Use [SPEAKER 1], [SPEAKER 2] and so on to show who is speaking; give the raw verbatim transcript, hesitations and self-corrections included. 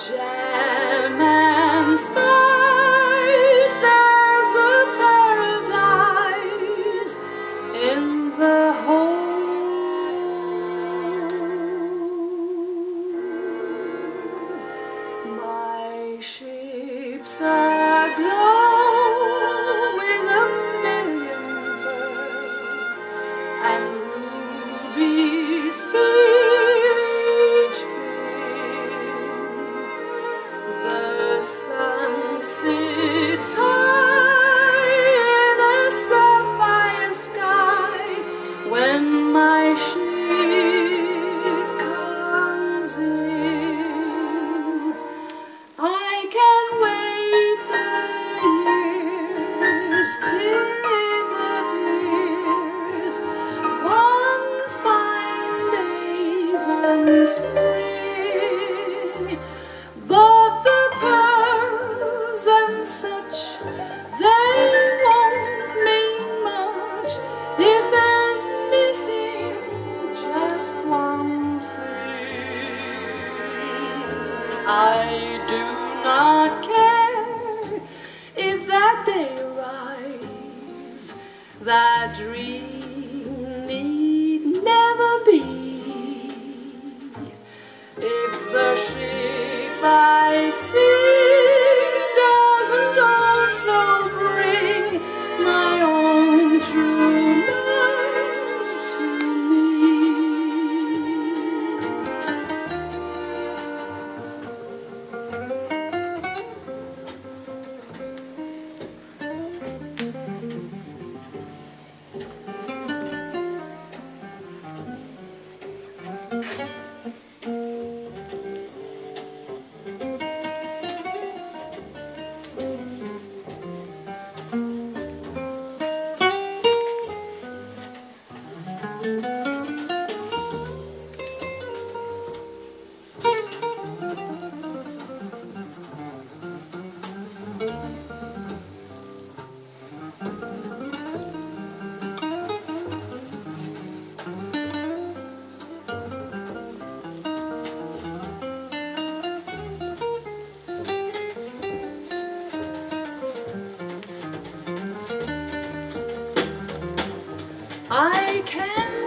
[SPEAKER 1] jam and spice, there's a paradise in the hold. My ships are aglow with a million birds and rubies fill each wing. The sun sits high in a sapphire sky when my ship comes in. I can wait the years till it appears one fine day one spring. But the pearls and such, they won't mean much if there's missing just one thing. I do not care if that day arrives. That dream need never be. If the ship I see doesn't also bring my own true love to me. I can